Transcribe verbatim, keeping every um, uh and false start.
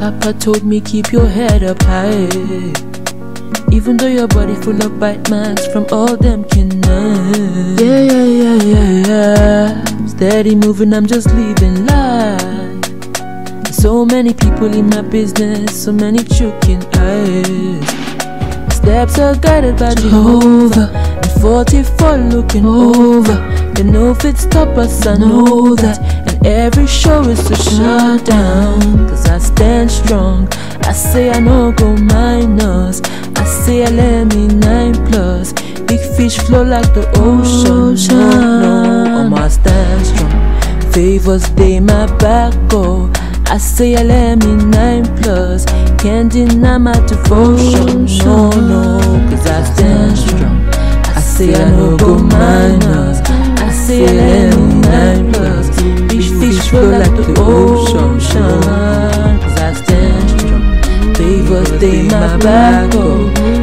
Papa told me keep your head up high, even though your body full of bite marks from all them canines. Yeah, yeah, yeah, yeah, yeah. Steady moving, I'm just living life. So many people in my business, so many choking eyes. Steps are guided by Jehovah, and forty-four looking over. They know if it stop us, I know that. And every show is to shut down, cause I stand strong. I say I no go minus, I say I let me nine plus. Big fish flow like the ocean. No, no, I'ma stand strong. Favors they my back, oh. I say I let me nine plus. Can't deny my devotion. No, no, cause I stand strong. I say I no go minus, I say I let me nine plus. Big fish flow like the ocean. Cause I stand strong. Favors they my back, oh.